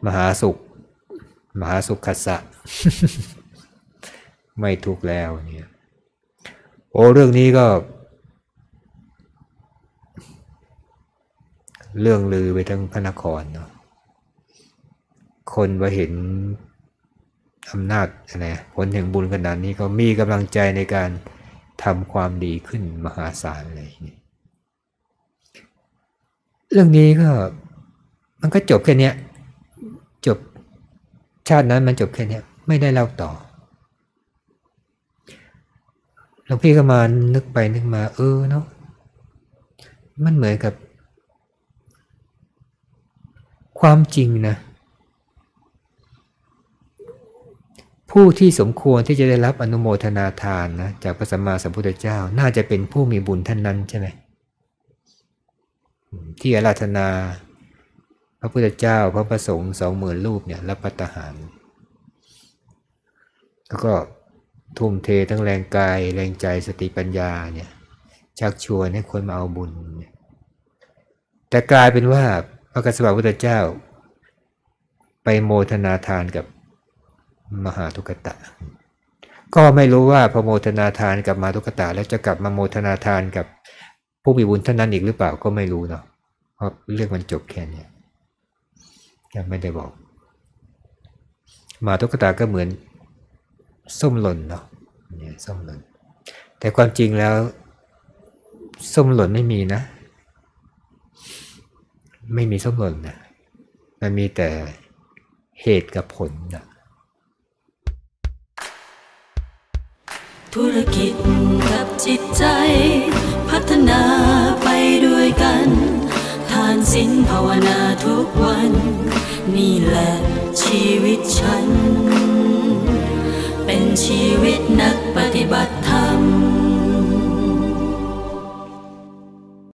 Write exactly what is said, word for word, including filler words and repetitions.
มหาสุขมหาสุขคัสสะ ไม่ทุกข์แล้วเนี่ยโอ้เรื่องนี้ก็เรื่องลือไปทั้งพระนครเนาะคนว่าเห็นอำนาจอะไรผลแห่งบุญขนาดนี้ก็มีกำลังใจในการทำความดีขึ้นมหาศาลเลยเรื่องนี้ก็มันก็จบแค่นี้จบชาตินั้นมันจบแค่นี้ไม่ได้เล่าต่อหลวงพี่ก็มานึกไปนึกมาเออเนาะมันเหมือนกับความจริงนะผู้ที่สมควรที่จะได้รับอนุโมทนาทานนะจากพระสัมมาสัมพุทธเจ้าน่าจะเป็นผู้มีบุญท่านนั้นใช่ไหมที่อาราธนาพระพุทธเจ้าพระประสงค์สองหมื่นรูปเนี่ยรับภัตตาหารแล้วก็ทุ่มเททั้งแรงกายแรงใจสติปัญญาเนี่ยชักชวนให้คนมาเอาบุญแต่กลายเป็นว่าพระกัสสปะพุทธเจ้าไปโมทนาทานกับมหาทุกตะก็ไม่รู้ว่าพอโมทนาทานกับมหาทุกตะแล้วจะกลับมาโมทนาทานกับผู้มีบุญท่านนั้นอีกหรือเปล่าก็ไม่รู้เนาะเพราะเรื่องมันจบแค่นี้ยังไม่ได้บอกมหาทุกตะก็เหมือนส้มหล่นเนาะเนี่ยส้มหล่นแต่ความจริงแล้วส้มหล่นไม่มีนะไม่มีส้มหล่นนะมันมีแต่เหตุกับผลนะธุรกิจกับจิตใจพัฒนาไปด้วยกันทานศีลภาวนาทุกวันนี่แหละชีวิตฉันเป็นชีวิตนักปฏิบัติธรรม